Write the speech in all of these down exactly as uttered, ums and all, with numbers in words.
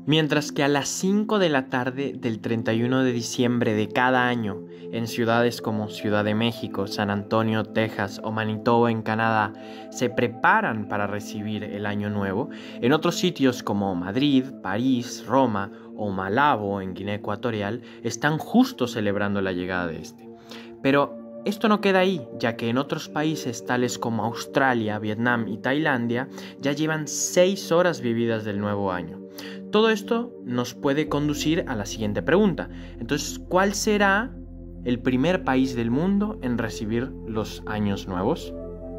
Mientras que a las cinco de la tarde del treinta y uno de diciembre de cada año, en ciudades como Ciudad de México, San Antonio, Texas o Manitoba en Canadá, se preparan para recibir el Año Nuevo, en otros sitios como Madrid, París, Roma o Malabo en Guinea Ecuatorial están justo celebrando la llegada de este. Pero esto no queda ahí, ya que en otros países tales como Australia, Vietnam y Tailandia ya llevan seis horas vividas del nuevo año. Todo esto nos puede conducir a la siguiente pregunta. Entonces, ¿cuál será el primer país del mundo en recibir los años nuevos?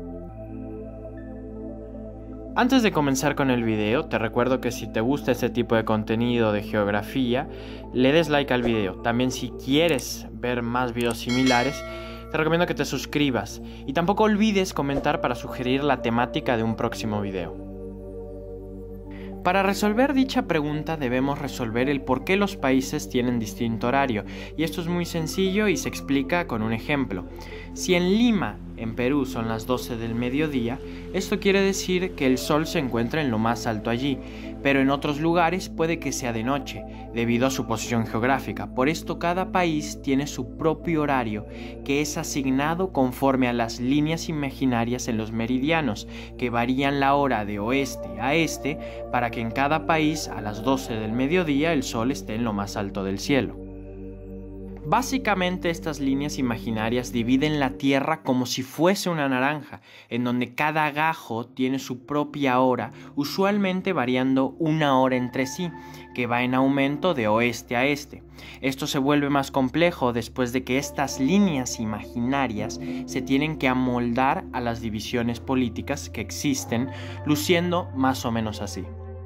Antes de comenzar con el video, te recuerdo que si te gusta este tipo de contenido de geografía, le des like al video. También si quieres ver más videos similares, te recomiendo que te suscribas. Y tampoco olvides comentar para sugerir la temática de un próximo video. Para resolver dicha pregunta debemos resolver el por qué los países tienen distinto horario, y esto es muy sencillo y se explica con un ejemplo. Si en Lima, en Perú, son las doce del mediodía, esto quiere decir que el sol se encuentra en lo más alto allí, pero en otros lugares puede que sea de noche, debido a su posición geográfica. Por esto cada país tiene su propio horario, que es asignado conforme a las líneas imaginarias en los meridianos, que varían la hora de oeste a este, para que en cada país a las doce del mediodía el sol esté en lo más alto del cielo. Básicamente estas líneas imaginarias dividen la Tierra como si fuese una naranja, en donde cada gajo tiene su propia hora, usualmente variando una hora entre sí, que va en aumento de oeste a este. Esto se vuelve más complejo después de que estas líneas imaginarias se tienen que amoldar a las divisiones políticas que existen, luciendo más o menos así.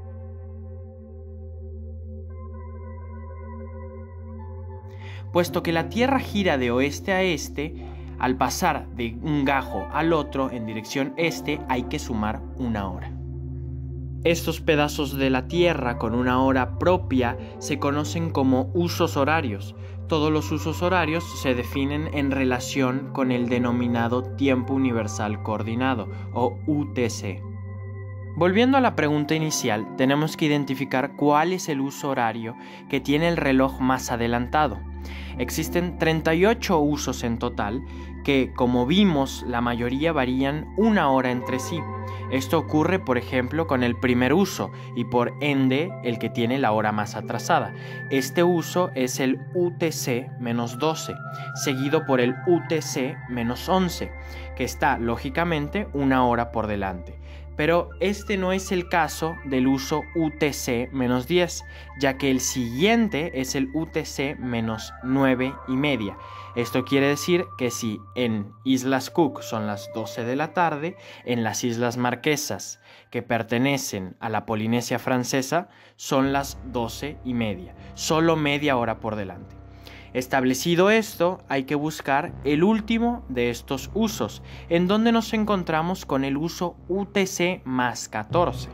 Puesto que la Tierra gira de oeste a este, al pasar de un gajo al otro en dirección este hay que sumar una hora. Estos pedazos de la Tierra con una hora propia se conocen como usos horarios. Todos los usos horarios se definen en relación con el denominado Tiempo Universal Coordinado, o U T C. Volviendo a la pregunta inicial, tenemos que identificar cuál es el uso horario que tiene el reloj más adelantado. Existen treinta y ocho usos en total que, como vimos, la mayoría varían una hora entre sí. Esto ocurre, por ejemplo, con el primer uso y por ende el que tiene la hora más atrasada. Este uso es el U T C menos doce, seguido por el U T C menos once, que está lógicamente una hora por delante. Pero este no es el caso del uso U T C menos diez, ya que el siguiente es el U T C menos nueve y media. Esto quiere decir que si en Islas Cook son las doce de la tarde, en las Islas Marquesas, que pertenecen a la Polinesia Francesa, son las doce y media, solo media hora por delante. Establecido esto, hay que buscar el último de estos usos, en donde nos encontramos con el uso U T C más catorce.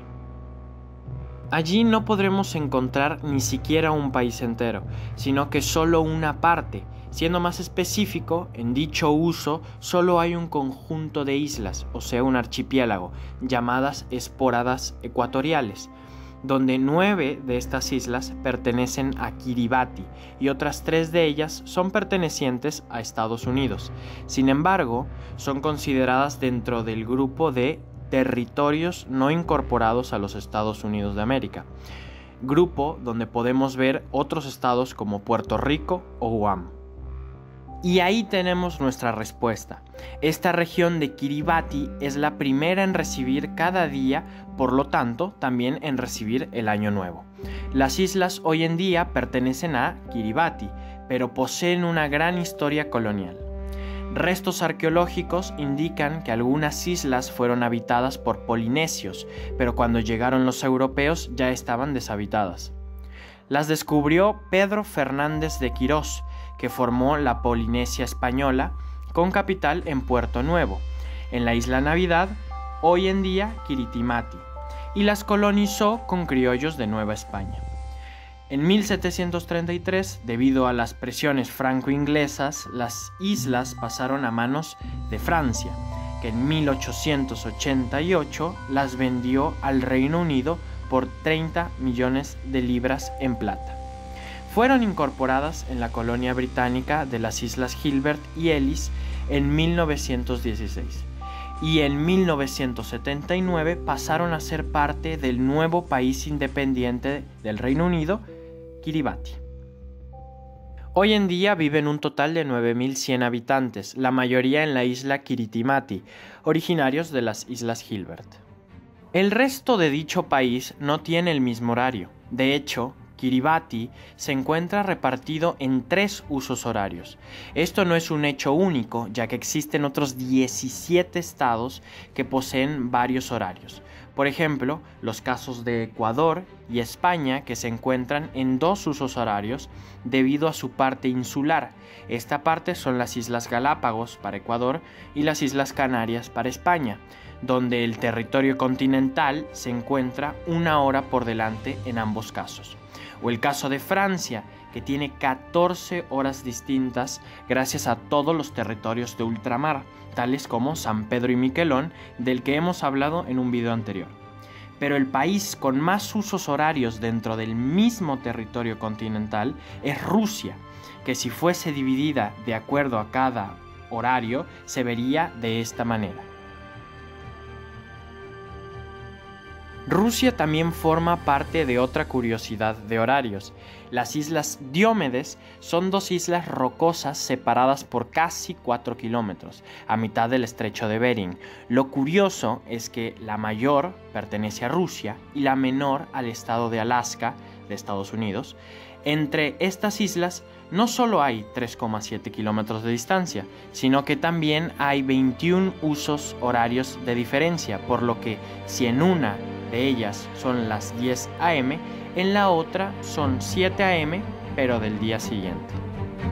Allí no podremos encontrar ni siquiera un país entero, sino que solo una parte. Siendo más específico, en dicho uso solo hay un conjunto de islas, o sea un archipiélago, llamadas esporadas ecuatoriales, donde nueve de estas islas pertenecen a Kiribati y otras tres de ellas son pertenecientes a Estados Unidos. Sin embargo, son consideradas dentro del grupo de territorios no incorporados a los Estados Unidos de América, grupo donde podemos ver otros estados como Puerto Rico o Guam. Y ahí tenemos nuestra respuesta. Esta región de Kiribati es la primera en recibir cada día, por lo tanto, también en recibir el Año Nuevo. Las islas hoy en día pertenecen a Kiribati, pero poseen una gran historia colonial. Restos arqueológicos indican que algunas islas fueron habitadas por polinesios, pero cuando llegaron los europeos ya estaban deshabitadas. Las descubrió Pedro Fernández de Quirós, que formó la Polinesia Española, con capital en Puerto Nuevo, en la isla Navidad, hoy en día Kiritimati, y las colonizó con criollos de Nueva España. En mil setecientos treinta y tres, debido a las presiones franco-inglesas, las islas pasaron a manos de Francia, que en mil ochocientos ochenta y ocho las vendió al Reino Unido por treinta millones de libras en plata. Fueron incorporadas en la colonia británica de las Islas Gilbert y Ellice en mil novecientos dieciséis y en mil novecientos setenta y nueve pasaron a ser parte del nuevo país independiente del Reino Unido, Kiribati. Hoy en día viven un total de nueve mil cien habitantes, la mayoría en la isla Kiritimati, originarios de las Islas Gilbert. El resto de dicho país no tiene el mismo horario. De hecho, Kiribati se encuentra repartido en tres usos horarios. Esto no es un hecho único, ya que existen otros diecisiete estados que poseen varios horarios. Por ejemplo, los casos de Ecuador y España, que se encuentran en dos usos horarios debido a su parte insular. Esta parte son las Islas Galápagos para Ecuador y las Islas Canarias para España, donde el territorio continental se encuentra una hora por delante en ambos casos. O el caso de Francia, que tiene catorce horas distintas gracias a todos los territorios de ultramar, tales como San Pedro y Miquelón, del que hemos hablado en un video anterior. Pero el país con más usos horarios dentro del mismo territorio continental es Rusia, que si fuese dividida de acuerdo a cada horario, se vería de esta manera. Rusia también forma parte de otra curiosidad de horarios. Las islas Diómedes son dos islas rocosas separadas por casi cuatro kilómetros, a mitad del estrecho de Bering. Lo curioso es que la mayor pertenece a Rusia y la menor al estado de Alaska, de Estados Unidos. Entre estas islas no solo hay tres coma siete kilómetros de distancia, sino que también hay veintiún usos horarios de diferencia, por lo que si en una de ellas son las diez a eme, en la otra son siete a eme, pero del día siguiente.